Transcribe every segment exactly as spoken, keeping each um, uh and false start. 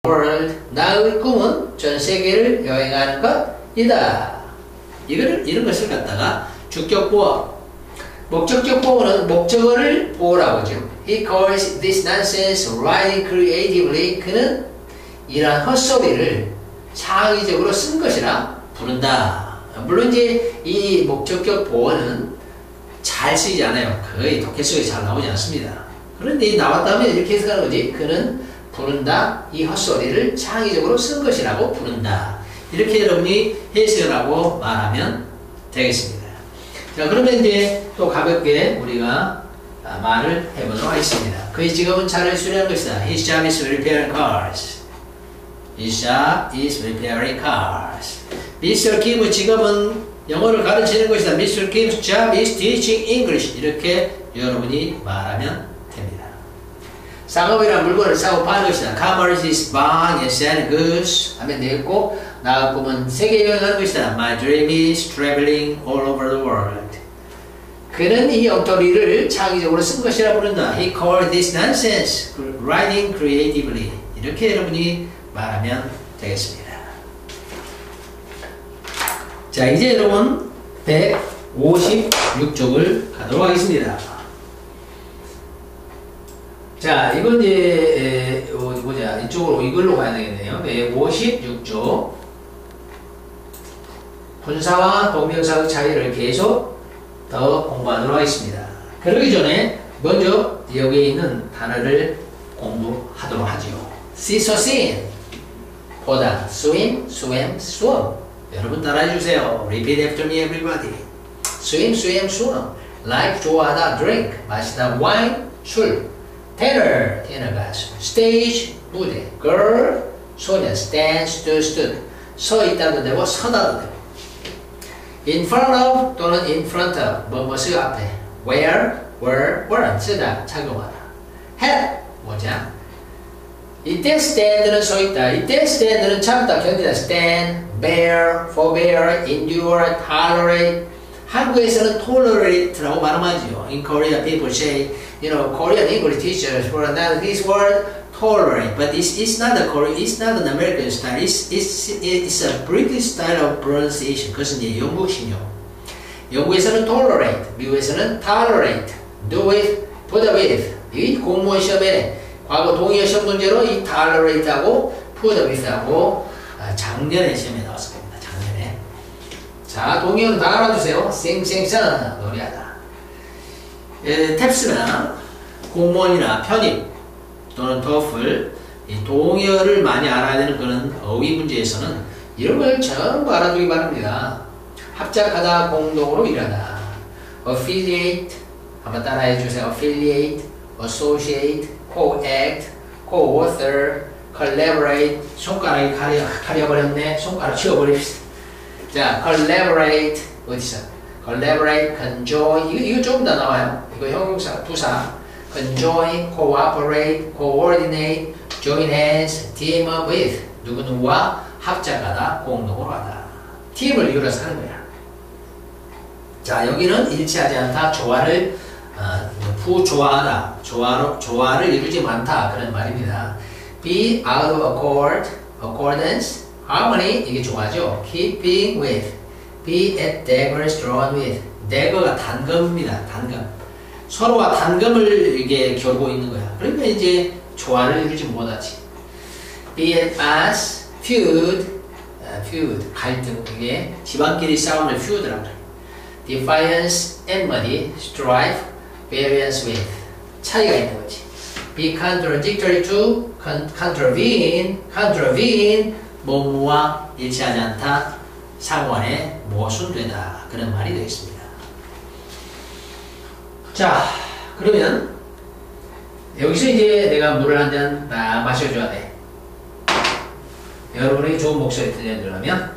world. 나의 꿈은 전 세계를 여행하는 것이다. 이거를, 이런 것을 갖다가 주격 보어. 목적격 보어는 목적어를 보어라고 하죠. He calls this nonsense writing creatively. 그는 이러한 헛소리를 창의적으로 쓴 것이라 부른다. 물론 이제 이 목적격 보어는 잘 쓰이지 않아요. 거의 독해 속에 잘 나오지 않습니다. 그런데 나왔다면 이렇게 해석하는 거지. 그는 부른다. 이 헛소리를 창의적으로 쓴 것이라고 부른다. 이렇게 여러분이 해석을 하고 말하면 되겠습니다. 자, 그러면 이제 또 가볍게 우리가 말을 해보도록 하겠습니다. 그의 직업은 차를 수리하는 것이다. His job is repairing cars. His job is repairing cars. 미스터 Kim의 직업은 영어를 가르치는 것이다. 미스터 Kim's job is teaching English. 이렇게 여러분이 말하면 됩니다. 쌍업이란 물건을 사고 파는 것이다. Commerce is buying and selling goods. 하면 되겠고, 나의 꿈은 세계 여행하는 것이다. My dream is traveling all over the world. 그는 이 엉터리를 창의적으로 쓴 것이라 부른다. He called this nonsense writing creatively. 이렇게 여러분이 말하면 되겠습니다. 자, 이제 여러분 백오십육 쪽을 가도록 하겠습니다. 자, 이건 이제 에, 어디 보자. 이쪽으로 이걸로 가야 되겠네요. 백오십육 쪽. 분사와 동명사의 차이를 계속 더 공부하도록 하겠습니다. 그러기 전에 먼저 여기에 있는 단어를 공부하도록 하죠. see, so, seen. 보다, swim, swim, swim. 여러분 따라해 주세요. Repeat after me, everybody. swim, swim, swim. like, 좋아하다, drink. 마시다, wine, 술. tenor, tenor 가수. stage, 무대. girl, 소녀. stand, stood, stood. 서 있다도 되고 서다도 되고. in front of 또는 in front of 뭐뭐의 앞에. wear, wear, wear. 쓰다, 착용하다. have, 모자. 이때 stand는 서 있다. 이때 stand는 참다, 견디다. stand, bear, forbear, endure, tolerate. 한국에서는 tolerate라고 발음하죠. In Korea, people say, you know, Korean English teachers for another this word tolerate, but it's, it's not a Korean, it's not an American style. It's it's it's a British style of pronunciation. 그것은 이제 영국식요. 영국에서는 tolerate, 미국에서는 tolerate. Do with, put with. 이 공무원 시험에 과거 동의어 시험 문제로 이 tolerate하고 put with하고 작년에 시험에 나왔을 겁니다. 작년에. 자, 동의어는 다 알아두세요. 쌩쌩쌩 노래하다. 에, 탭스나 공무원이나 편입 또는 토플 이 동의어를 많이 알아야 되는 그런 어휘 문제에서는 이런 걸 전부 알아두기 바랍니다. 합작하다, 공동으로 일하다. affiliate 한번 따라해 주세요. affiliate, associate, co-act, co-author, collaborate. 손가락이 가려, 가려버렸네. 손가락 치워버립시다. 자, collaborate 어디서? collaborate, conjoin. 이거, 이거 조금 더 나와요. 이거 형용사, 부사. conjoin, cooperate, coordinate, join hands, team up with. 누구누구와 합작하다, 공동으로 하다. 팀을 이루어서 하는 거야. 자, 여기는 일치하지 않다, 조화를 어, 부조화하다, 조화로, 조화를 이루지 않다 그런 말입니다. be out of accord, accordance, harmony 이게 조화죠. keeping with, be at daggers drawn with. dagger가 단검입니다. 단검. 서로가 단검을 이게 겨루고 있는 거야. 그러니까 이제 조화를 이루지 못하지. be at mass, feud, uh, feud 갈등 이게 집안끼리 싸움을 feud라고 그래. defiance, enmity, strife, variance with 차이가 있는 거지. be contradictory to, con, contravene, contravene 뭐뭐와 일치하지 않다, 상관에 모순되다 그런 말이 되겠습니다. 자, 그러면 여기서 이제 내가 물을 한 잔 딱 마셔줘야 돼. 여러분에게 좋은 목소리 들려주려면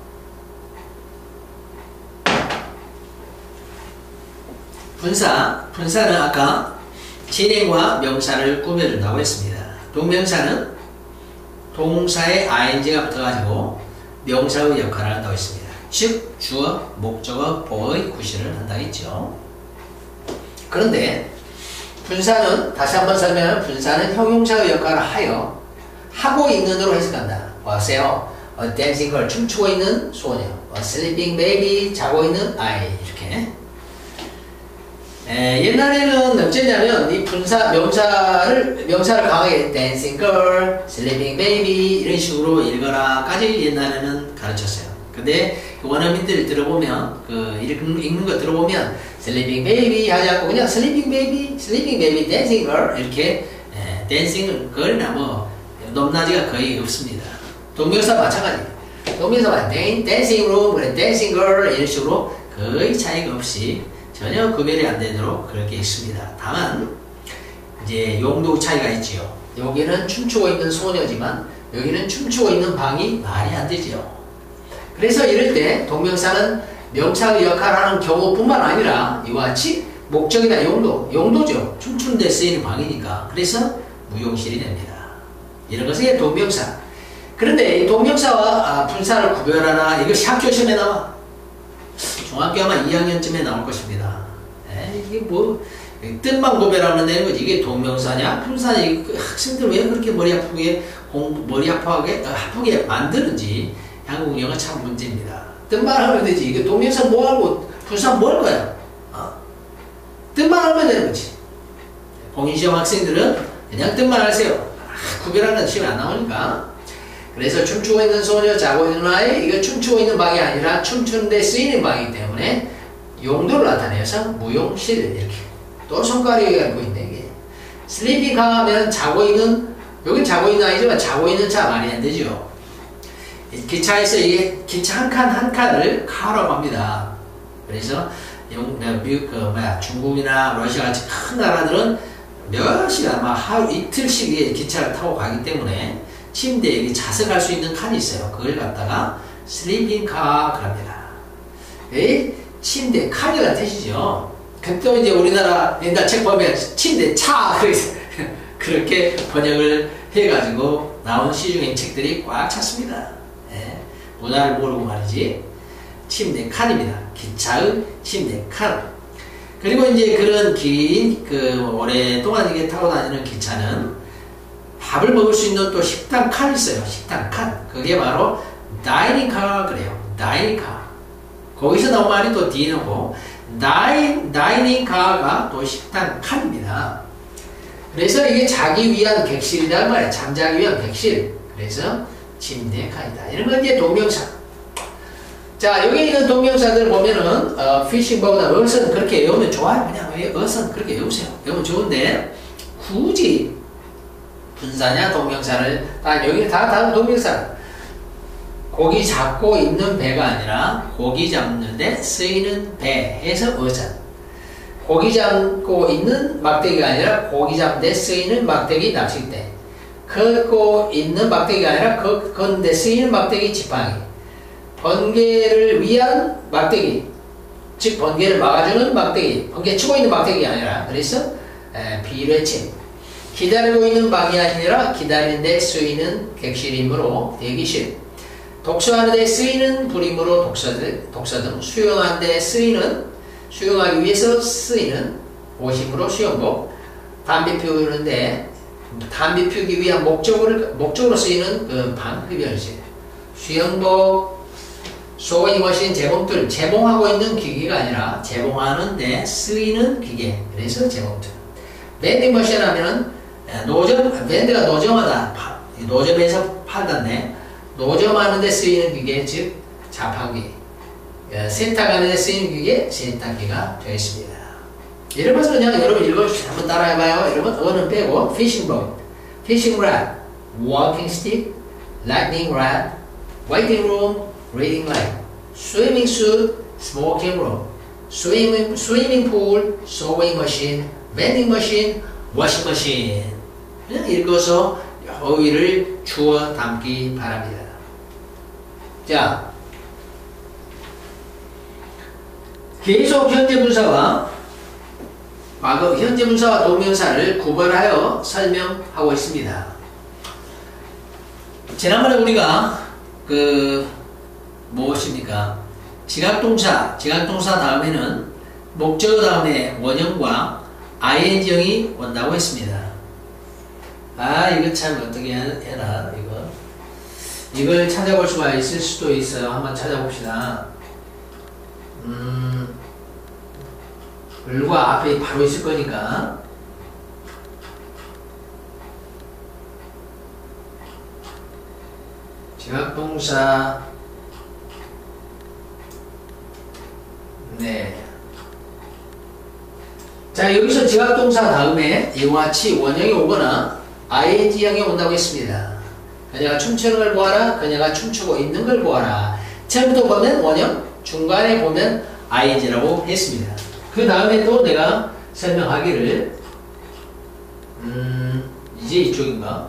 분사, 분사는 아까 진행과 명사를 꾸며준다고 했습니다. 동명사는 동사에 아이엔지가 붙어가지고 명사의 역할을 한다고 했습니다. 즉, 주어, 목적어, 보어의 구실을 한다고 했죠. 그런데 분사는 다시 한번 설명하면 분사는 형용사의 역할을 하여 하고 있는으로 해석한다. 보세요. A dancing girl, 춤추고 있는 소녀. A sleeping baby, 자고 있는 아이. 이렇게. 에, 옛날에는 어쩌냐면 이 분사, 명사를, 명사를 강하게 dancing girl, sleeping baby 이런 식으로 읽어라까지 옛날에는 가르쳤어요. 근데 원어민들 들어보면, 그, 읽는, 읽는 거 들어보면 sleeping baby 하지 않고 그냥 sleeping baby, sleeping baby, dancing girl 이렇게 에, dancing girl이나 뭐 높낮이가 거의 없습니다. 동명사 마찬가지. 동명사 마찬가지. dancing room, dancing girl 이런 식으로 거의 차이가 없이 전혀 구별이 안 되도록 그렇게 있습니다. 다만 이제 용도 차이가 있지요. 여기는 춤추고 있는 소녀지만 여기는 춤추고 있는 방이 말이 안 되지요. 그래서 이럴 때 동명사는 명사의 역할을 하는 경우뿐만 아니라 이와 같이 목적이나 용도, 용도죠. 춤추는 데 쓰이는 방이니까. 그래서 무용실이 됩니다. 이런 것이 동명사. 그런데 이 동명사와 분사를 구별하나 이것이 학교 시험에 나와. 중학교 아마 이 학년쯤에 나올 것입니다. 에이, 이게 뭐 뜻만 구별하면 되는 거지. 이게 동명사냐 분사냐. 학생들 왜 그렇게 머리 아프게 공, 머리 아프게 아프게 만드는지 한국 영어 참 문제입니다. 뜻만 하면 되지. 이게 동명사 뭐하고 분사 뭘 거야. 어? 뜻만 하면 되는 거지. 공인시험 학생들은 그냥 뜻만 하세요. 아, 구별하는 시험이 안 나오니까. 그래서 춤추고 있는 소녀, 자고 있는 아이, 이거 춤추고 있는 방이 아니라 춤추는 데 쓰이는 방이기 때문에 용도를 나타내서 무용실 이렇게. 또 손가락이 알고 있네, 이게. 슬리핑 하면 자고 있는, 여긴 자고 있는 아이지만 자고 있는 차 말이 안 되죠. 기차에서 이게 기차 한 칸 한 칸을 카라고 합니다. 그래서 영, 미국, 그, 뭐야, 중국이나 러시아 같이 큰 나라들은 몇 시간, 막 하루 이틀씩 기차를 타고 가기 때문에 침대에 자석할 수 있는 칸이 있어요. 그걸 갖다가 슬리핑 카 그럽니다. 에 침대 칸이라는 뜻이죠. 그때 이제 우리나라 옛날 책 보면 침대 차 그래서 그렇게 번역을 해가지고 나온 시중의 책들이 꽉 찼습니다. 예, 문화를 모르고 말이지. 침대 칸입니다. 기차의 침대 칸. 그리고 이제 그런 긴 그 오랫동안 이게 타고 다니는 기차는 밥을 먹을 수 있는 또 식당 칸이 있어요. 식당 칸. 그게 바로 다이닝 카 그래요. 다이닝 카. 거기서 나온 말이 또 디너고 다이, 다이닝 카가 또 식당 칸입니다. 그래서 이게 자기 위한 객실이란 말이에요. 잠자기 위한 객실. 그래서 침대 칸이다. 이런 건 이제 동명사. 자, 여기 있는 동명사들 보면은 어, 피싱버그나 어선 그렇게 외우면 좋아요. 그냥 어선 그렇게 외우세요. 외우면 좋은데 굳이 분사냐 동명사를 다 여기 다 다른 동명사. 고기 잡고 있는 배가 아니라 고기 잡는데 쓰이는 배 해서 어선. 고기 잡고 있는 막대기가 아니라 고기 잡는데 쓰이는 막대기 낚싯대. 걷고 있는 막대기가 아니라 걷는데 쓰이는 막대기 지팡이. 번개를 위한 막대기. 즉 번개를 막아주는 막대기. 번개 치고 있는 막대기가 아니라 그래서 비례침. 기다리고 있는 방이 아니라 기다리는 데 쓰이는 객실이므로 대기실. 독서하는 데 쓰이는 불이므로 독서등, 독서등. 수영하는 데 쓰이는, 수영하기 위해서 쓰이는 옷이므로 수영복. 담배 피우는데, 담배 피우기 위한 목적으로, 목적으로 쓰이는 그 방, 흡연실. 수영복, 소잉머신, 재봉틀. 재봉하고 있는 기계가 아니라 재봉하는 데 쓰이는 기계. 그래서 재봉틀. 밴딩머신 하면은 노점, 밴드가 노점하다. 노점에서 팔던데, 노점하는 데 쓰이는 기계, 즉, 자판기. 세탁하는 데 쓰이는 기계, 세탁기가 되어 있습니다. 이런 것은 그냥 여러분 읽어주세요. 한번 따라해봐요. 여러분, 어는 빼고, fishing boat, fishing rod, walking stick, lightning rod, waiting room, reading light, swimming suit, smoking room, swimming, swimming pool, sewing machine, vending machine, washing machine. 그냥 읽어서 어휘를 주워 담기 바랍니다. 자, 계속 현재 분사와 과거 현재 분사와 동명사를 구별하여 설명하고 있습니다. 지난번에 우리가 그 무엇입니까? 지각동사, 지각동사 다음에는 목적 다음에 원형과 아이엔지형이 온다고 했습니다. 아, 이거 참 어떻게 해라, 이거. 이걸 찾아볼 수가 있을 수도 있어요. 한번 찾아봅시다. 음, 을과 앞에 바로 있을 거니까. 지각동사. 네. 자, 여기서 지각동사 다음에 이와 같이 원형이 오거나 아이엔지형이 온다고 했습니다. 그녀가 춤추는 걸 보아라. 그녀가 춤추고 있는 걸 보아라. 처음부터 보면 원형, 중간에 보면 아이엔지라고 했습니다. 그 다음에 또 내가 설명하기를 음, 이제 이쪽인가?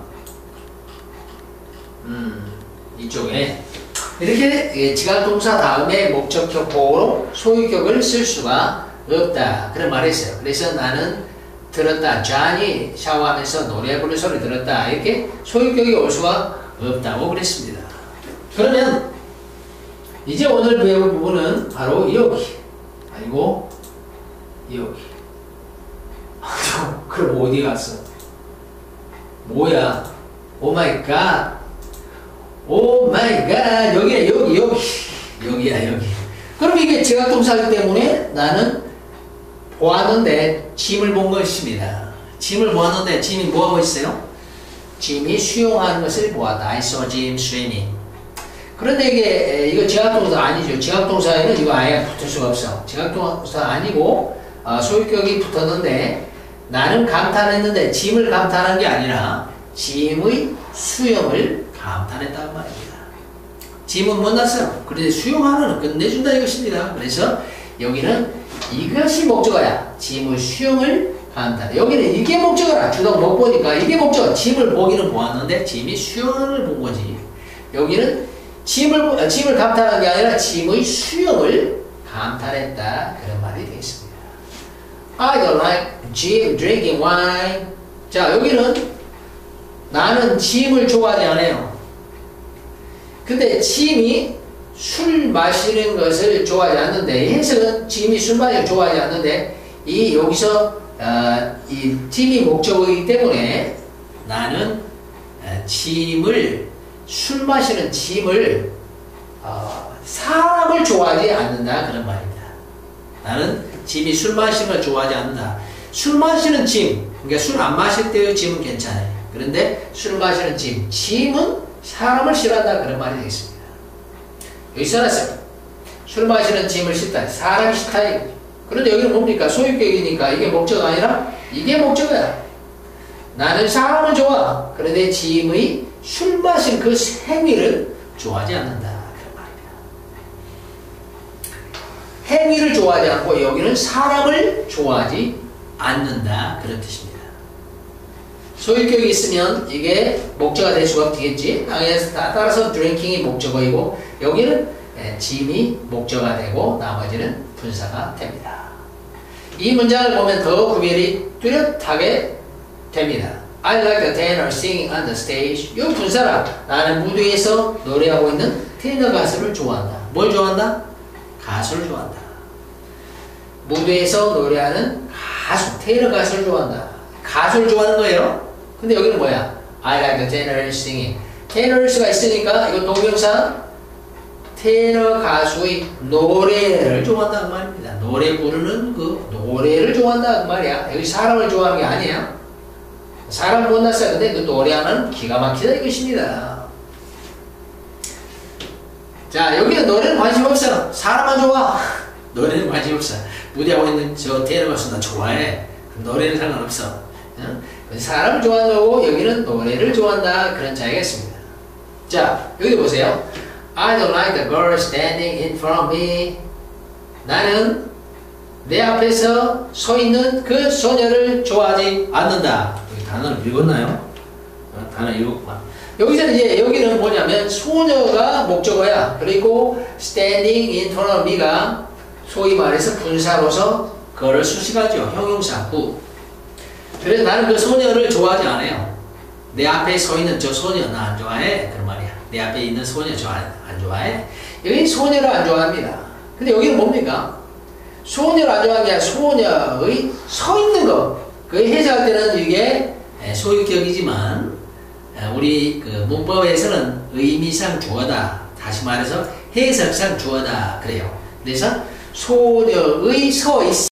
음, 이쪽에 이렇게 지각동사 다음에 목적격 보호로 소유격을 쓸 수가 없다. 그런 말을 했어요. 그래서 나는 들었다. 존이 샤워하면서 노래 부르는 소리 들었다. 이렇게 소유격이 올 수가 없다고 그랬습니다. 그러면 이제 오늘 배울 부분은 바로 여기. 아니고 여기. 그럼 어디 갔어? 뭐야? 오 마이 갓. 오 마이 갓. 여기야, 여기, 여기. 여기야, 여기. 그럼 이게 지각동사이기 때문에 나는 보았는데 짐을 본 것입니다. 짐을 보았는데 짐이 뭐하고 있어요? 짐이 수영하는 것을 보았다. I saw Jim swimming. 그런데 이게 이거 지각동사 아니죠. 지각동사에는 이거 아예 붙을 수가 없어. 지각동사 아니고 어, 소유격이 붙었는데 나는 감탄했는데 짐을 감탄한 게 아니라 짐의 수영을 감탄했다는 말입니다. 짐은 못 났어요. 그런데 수영하는 끝내준다 이것입니다. 그래서 여기는 이것이 목적어야. 짐의 수영을 감탄. 여기는 이게 목적어라. 주동 못 보니까 이게 목적어. 짐을 보기는 보았는데 짐이 수영을 본 거지. 여기는 짐을, 짐을 감탄한 게 아니라 짐의 수영을 감탄했다. 그런 말이 되겠습니다. I don't like Jim drinking wine. 자, 여기는 나는 짐을 좋아하지 않아요. 근데 짐이 술 마시는 것을 좋아하지 않는데, 해석은 짐이 술 마시는 걸 좋아하지 않는데, 이 여기서 어, 이 짐이 목적이기 때문에 나는 어, 짐을 술 마시는 짐을 어, 사람을 좋아하지 않는다 그런 말입니다. 나는 짐이 술 마시는 걸 좋아하지 않는다. 술 마시는 짐, 그러니까 술 안 마실 때의 짐은 괜찮아요. 그런데 술 마시는 짐, 짐은 사람을 싫어한다 그런 말이 되겠습니다. 여기 써놨어요. 술 마시는 짐을 싫다. 사람이 싫다. 그런데 여기는 뭡니까? 소유격이니까 이게 목적이 아니라 이게 목적이야. 나는 사람을 좋아. 그런데 짐의 술 마신 그 행위를 좋아하지 않는다. 그런 말이야. 행위를 좋아하지 않고 여기는 사람을 좋아하지 않는다. 그런 뜻입니다. 소유격이 있으면 이게 목적어가 될 수가 없겠지. 따라서 drinking이 목적어이고 여기는 짐이 목적어가 되고 나머지는 분사가 됩니다. 이 문장을 보면 더 구별이 뚜렷하게 됩니다. I like the tenor singing on the stage. 이 분사라. 나는 무대에서 노래하고 있는 테너 가수를 좋아한다. 뭘 좋아한다? 가수를 좋아한다. 무대에서 노래하는 가수, 테너 가수를 좋아한다. 가수를 좋아하는 거예요. 근데 여기는 뭐야? I like the tenor singing. 테너스가 있으니까 이거 동명사 테너 가수의 노래를 좋아한다는 말입니다. 노래 부르는 그 노래를 좋아한다는 말이야. 여기 사람을 좋아하는 게 아니야. 사람 못 났어요. 근데 그 노래하는 기가 막히다 이것입니다. 자, 여기는 노래는 관심 없어. 사람만 좋아. 노래는 관심 없어. 무대하고 있는 저 테너 가수 나 좋아해. 노래는 상관없어. 응? 사람을 좋아하는 거고 여기는 노래를 좋아한다. 그런 차이가 있습니다. 자, 여기 보세요. I don't like the girl standing in front of me. 나는 내 앞에서 서 있는 그 소녀를 좋아하지 않는다. 여기 단어를 읽었나요? 어, 단어 읽었구나. 여기서 이제 여기는 뭐냐면 소녀가 목적어야. 그리고 standing in front of me가 소위 말해서 분사로서 그거를 수식하죠. 형용사 구. 그래서 나는 그 소녀를 좋아하지 않아요. 내 앞에 서 있는 저 소녀 나 안 좋아해. 그런 말이야. 내 앞에 있는 소녀 좋아해. 안 좋아해? 여기 소녀를 안 좋아합니다. 근데 여기는 뭡니까? 소녀를 안 좋아하는 게 아니라 소녀의 서 있는 거. 그 해석할 때는 이게 소유격이지만 우리 그 문법에서는 의미상 주어다. 다시 말해서 해석상 주어다. 그래요. 그래서 소녀의 서 있